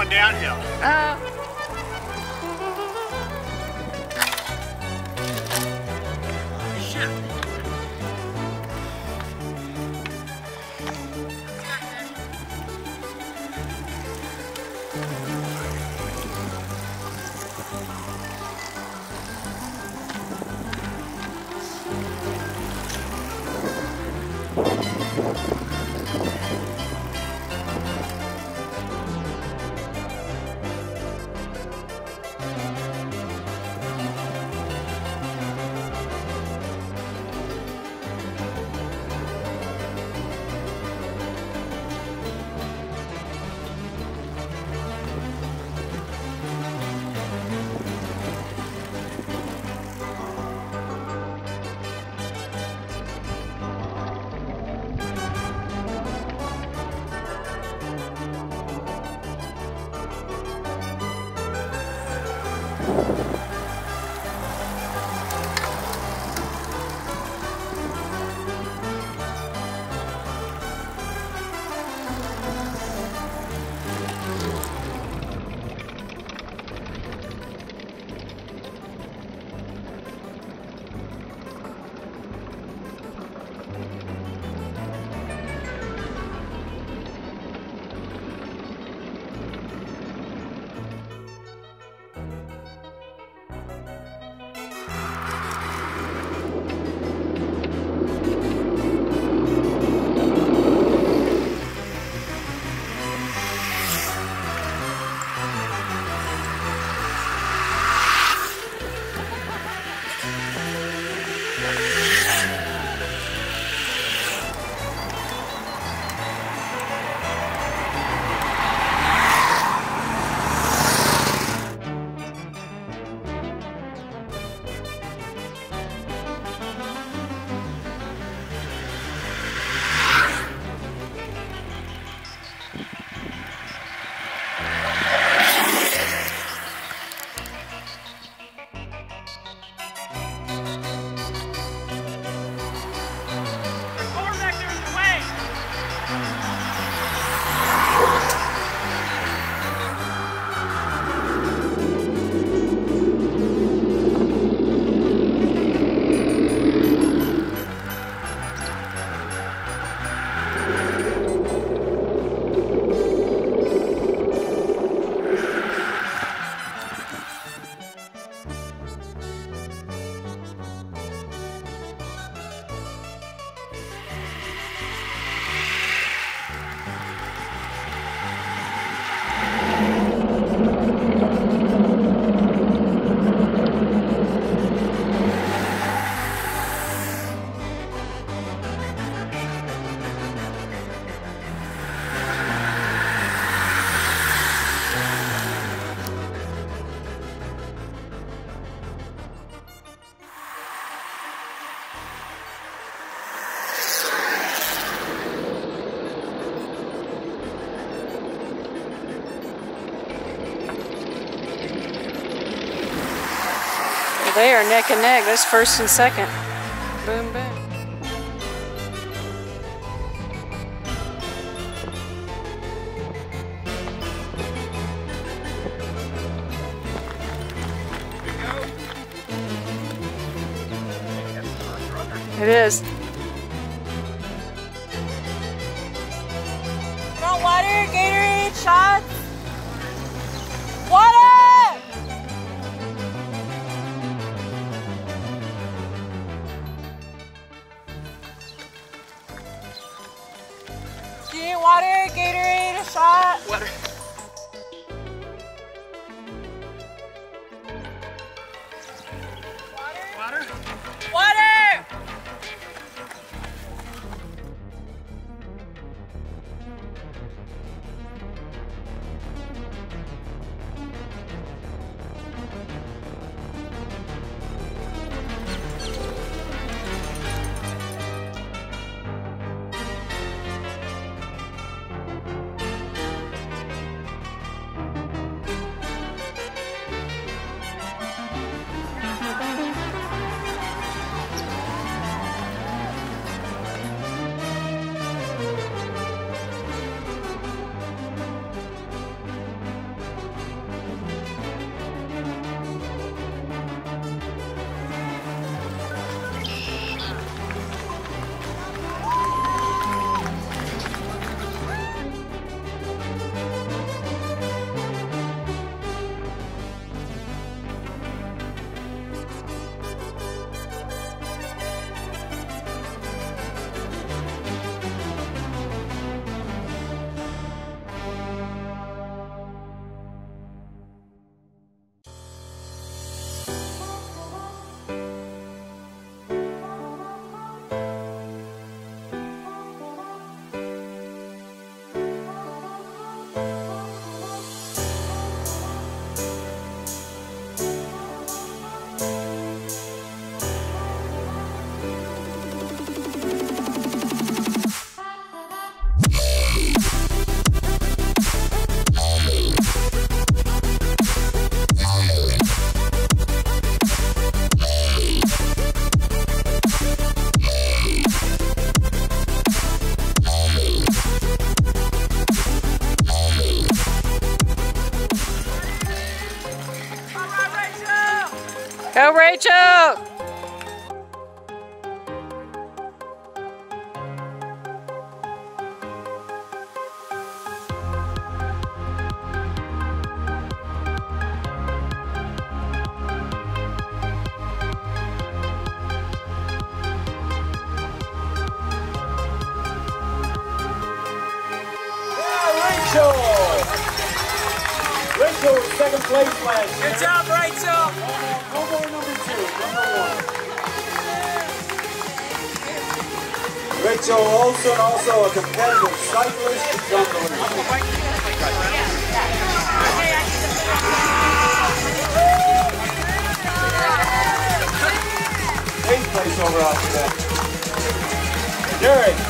going downhill. Shit. They are neck and neck. That's first and second. Boom, boom. It is. Want water, Gatorade, shots? Water! Do you need water, Gatorade, a shot? Water. Water? Water! out! Rachel was second place last year. Good job, Rachel. Number 2, number 1. Rachel Olson, also a competitive cyclist. She's on the lead. 8th place overall today. Derek.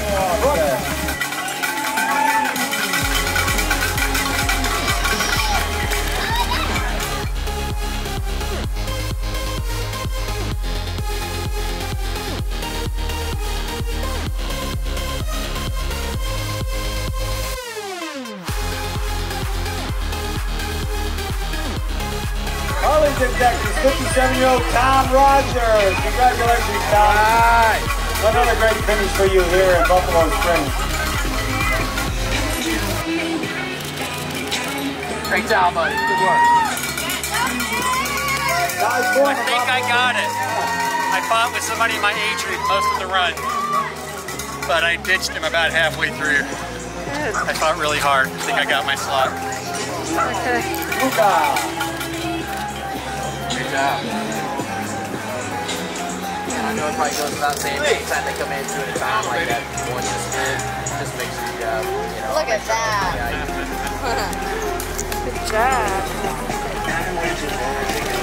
Arlington, Texas, 57-year-old Tom Rogers. Congratulations, Tom. Right. Another great finish for you here in Buffalo Springs. Great job, buddy. Good work. I think I got it. I fought with somebody my age group most of the run, but I ditched him about halfway through. I fought really hard. I think I got my slot. Okay. Good job. I know it probably goes without saying, anytime they come into it time like that, one just makes you, you know. Look at that. Good job.